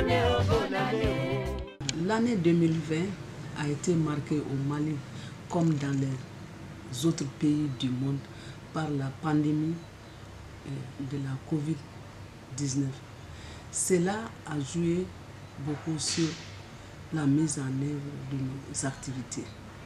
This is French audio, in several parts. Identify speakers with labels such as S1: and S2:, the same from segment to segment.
S1: L'année 2020 a été marquée au Mali, comme dans les autres pays du monde, par la pandémie de la Covid-19. Cela a joué beaucoup sur la mise en œuvre de nos activités.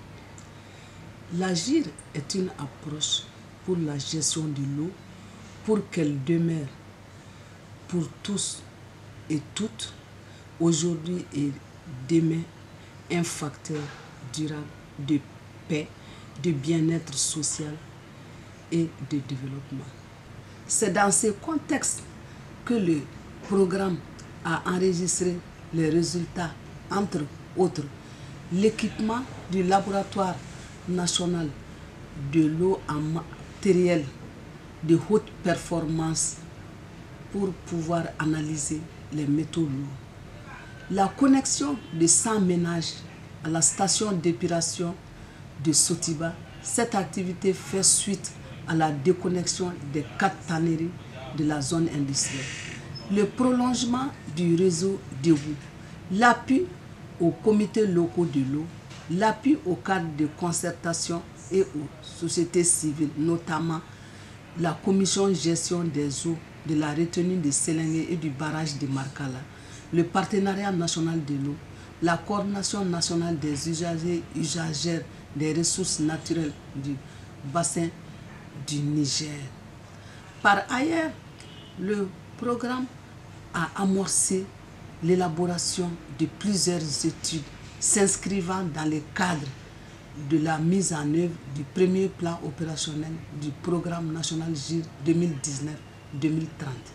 S1: L'Agir est une approche pour la gestion de l'eau pour qu'elle demeure pour tous et toutes, aujourd'hui et demain, un facteur durable de paix, de bien-être social et de développement. C'est dans ce contexte que le programme a enregistré les résultats, entre autres, l'équipement du laboratoire national de l'eau en matériel de haute performance pour pouvoir analyser les métaux lourds. La connexion de 100 ménages à la station d'épuration de Sotiba, cette activité fait suite à la déconnexion des 4 tanneries de la zone industrielle. Le prolongement du réseau d'égout, l'appui aux comités locaux de l'eau, l'appui aux cadres de concertation et aux sociétés civiles, notamment la commission gestion des eaux de la retenue de Sélingué et du barrage de Markala, le partenariat national de l'eau, la coordination nationale des usagers et usagères des ressources naturelles du bassin du Niger. Par ailleurs, le programme a amorcé l'élaboration de plusieurs études s'inscrivant dans le cadre de la mise en œuvre du premier plan opérationnel du programme national GIR 2019-2030.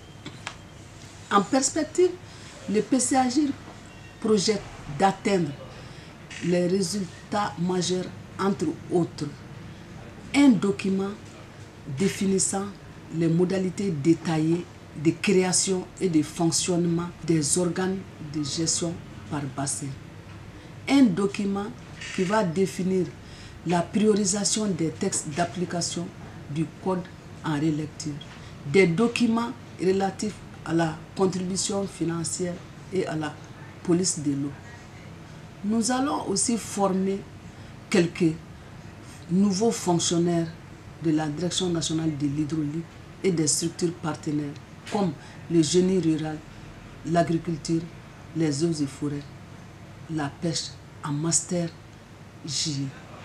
S1: En perspective, le PCAGIR projette d'atteindre les résultats majeurs, entre autres, un document définissant les modalités détaillées de création et de fonctionnement des organes de gestion par bassin. Un document qui va définir la priorisation des textes d'application du code en relecture, des documents relatifs à la contribution financière et à la police de l'eau. Nous allons aussi former quelques nouveaux fonctionnaires de la Direction nationale de l'hydraulique et des structures partenaires comme le génie rural, l'agriculture, les eaux et forêts, la pêche en master J.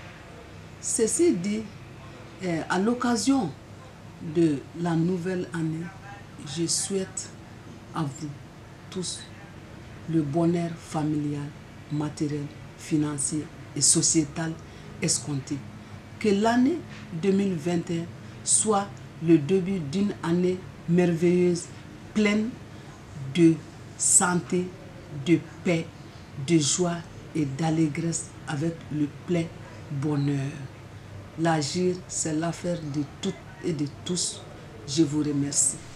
S1: Ceci dit, à l'occasion de la nouvelle année, je souhaite à vous tous le bonheur familial, matériel, financier et sociétal escompté. Que l'année 2021 soit le début d'une année merveilleuse, pleine de santé, de paix, de joie et d'allégresse avec le plein bonheur. L'Agir, c'est l'affaire de toutes et de tous. Je vous remercie.